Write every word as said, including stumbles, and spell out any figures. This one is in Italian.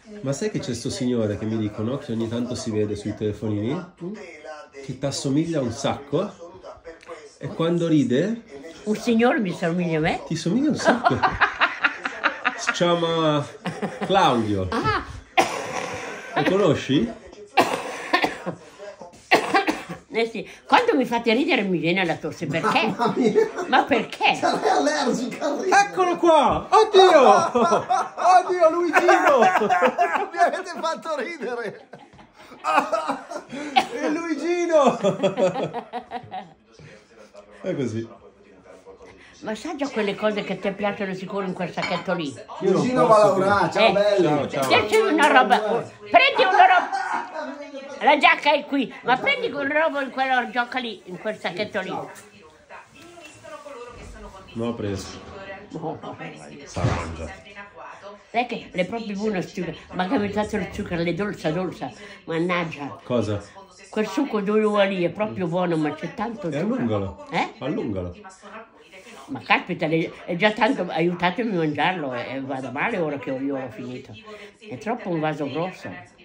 Ma sai che c'è sto signore che mi dicono, che ogni tanto si vede sui telefonini, che ti assomiglia un sacco e quando ride... Un signore mi somiglia a me? Ti somiglia un sacco. Si chiama Claudio. Ah. Lo conosci? Eh sì. Quando mi fate ridere mi viene la tosse, perché? Ma perché? Sarai allergica a ridere. Eccolo qua! Oddio! Oddio Luigino! Mi avete fatto ridere! È Luigino! È così. Ma sai già quelle cose che ti piacciono sicuro in quel sacchetto lì? Luigino va a lavorare, ciao Eh. bello! Ciao, ciao. Tieni una roba, prendi una roba, la giacca è qui, ma prendi una roba in quella giacca lì, in quel sacchetto lì. Non ho preso. Oh, S'arrangia. sai che le proprie buone zucchero, ma che mi dato il zucchero, le dolce dolce, mannaggia. Cosa? Quel succo d'uva lì è proprio buono, ma c'è tanto E zucchero. allungalo. Eh? Allungalo. Ma caspita, le- è già tanto, aiutatemi a mangiarlo e, e vado male ora che io l'ho finito. È troppo un vaso grosso.